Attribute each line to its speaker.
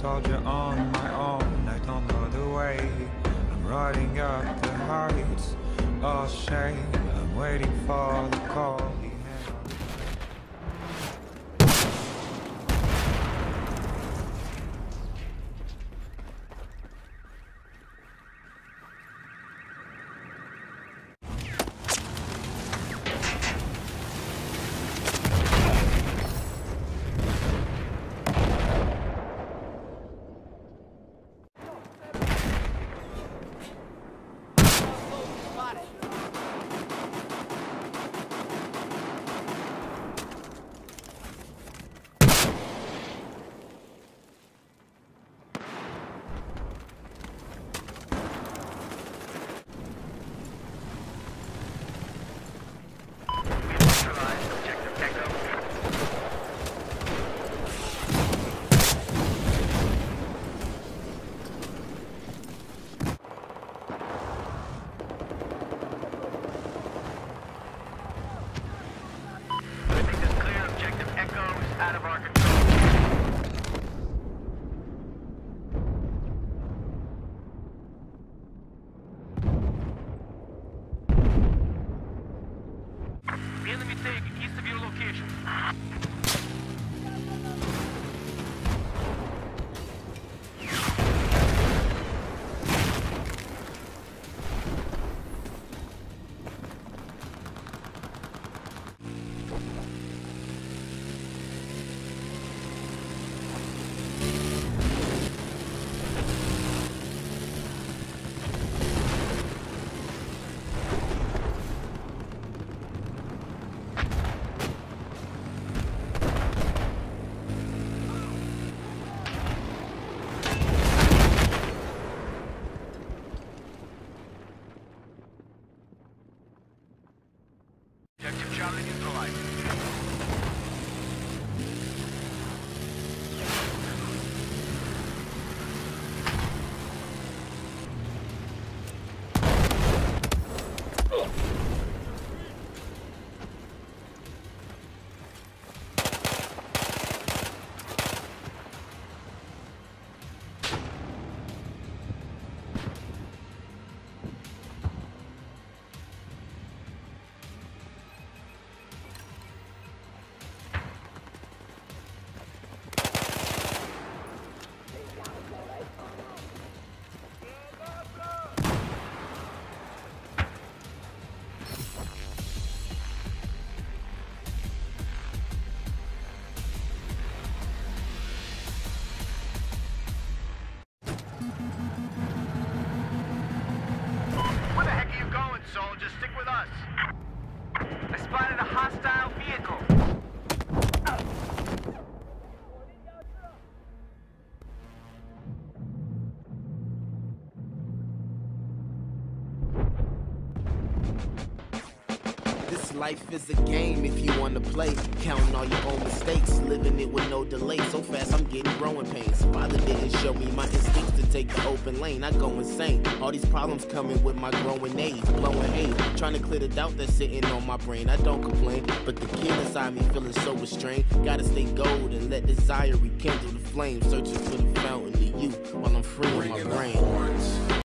Speaker 1: soldier on my own, I don't know the way. I'm riding up the heights, all shame. I'm waiting for the call.
Speaker 2: Out of our control. Enemy taken east of your location. Objective Charlie neutralized. Where the heck are you going, soldier? Stick with us. I spotted a hostile vehicle.
Speaker 3: This life is a game if you wanna play. Counting all your own mistakes, living it with no delay. So fast I'm getting growing pains. Father didn't show me my instincts to take the open lane. I go insane. All these problems coming with my growing age. Blowing age, trying to clear the doubt that's sitting on my brain. I don't complain, but the kid inside me feeling so restrained. Gotta stay gold and let desire rekindle the flame. Searching for the fountain of youth while I'm freeing my brain.